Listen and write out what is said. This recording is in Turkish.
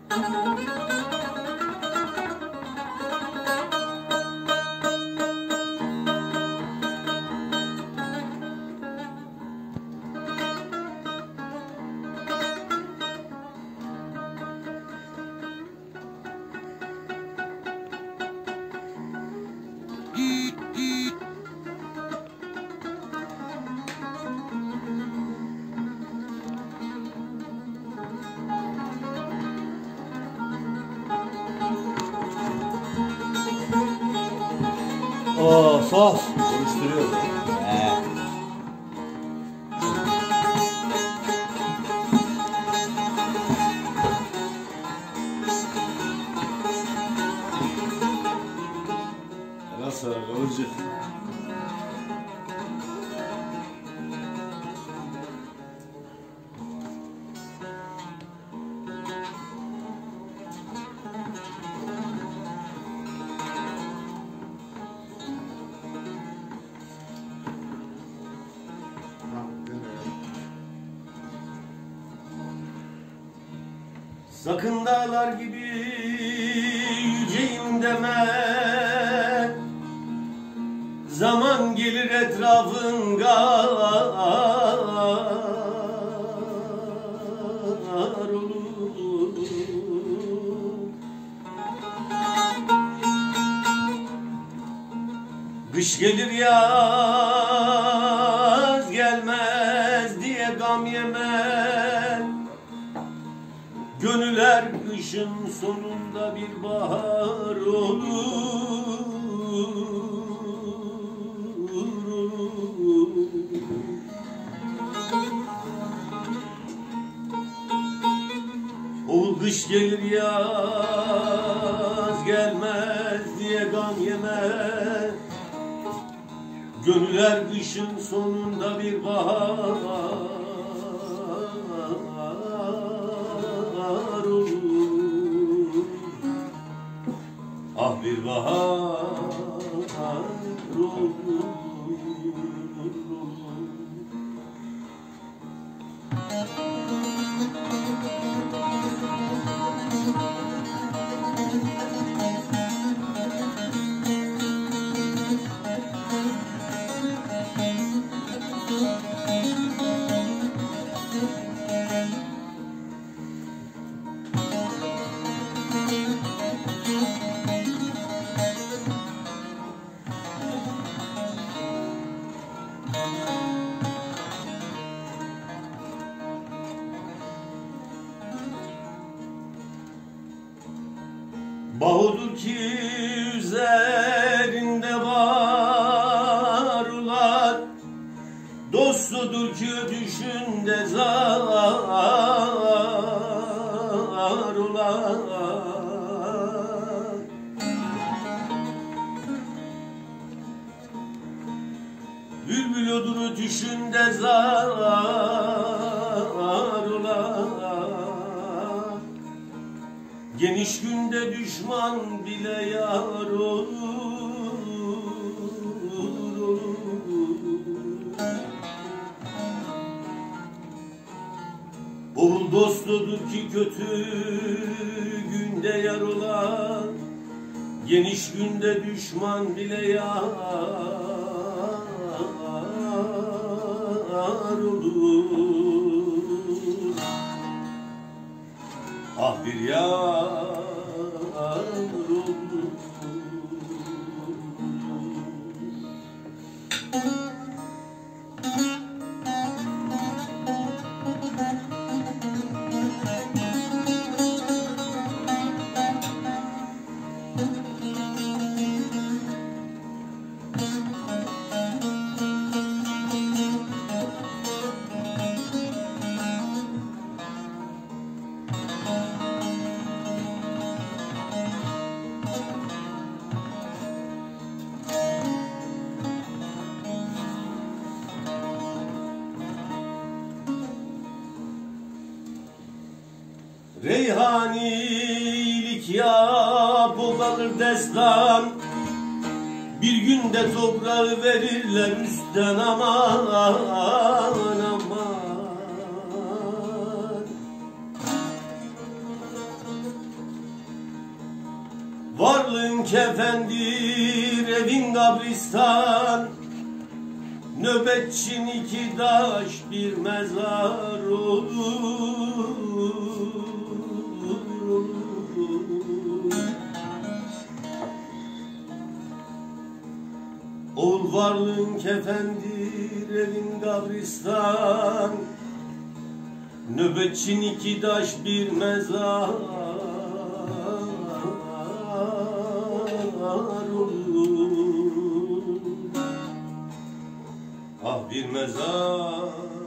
Of of. Konuşturuyor. Nasıl kalıcı? Sakın dağlar gibi yüceyim deme, zaman gelir etrafın gar olur. Kış gelir yaz gelmez diye gam yeme, gönüller kışın sonunda bir bahar olur. O kış gelir yaz gelmez diye gam yeme, gönüller kışın sonunda bir bahar olur. Ah bir bahar olur. Bahudur ki üzerinde var ulan, dostudur ki düşünde zar ulan. Bülbül odur düşünde zar ulan. Geniş günde düşman bile yar olur. Oğul dostudur ki kötü günde yar olan, geniş günde düşman bile yar olur. Ah bir yar olur. Reyhanilik yap o kalır destan, bir günde toprağı verirler üstten aman aman. kefendir evin kabristan, nöbetçin iki taş bir mezar olur. Oğul varlığın kefendir evin kabristan, nöbetçin iki taş bir mezar olur. Ah bir mezar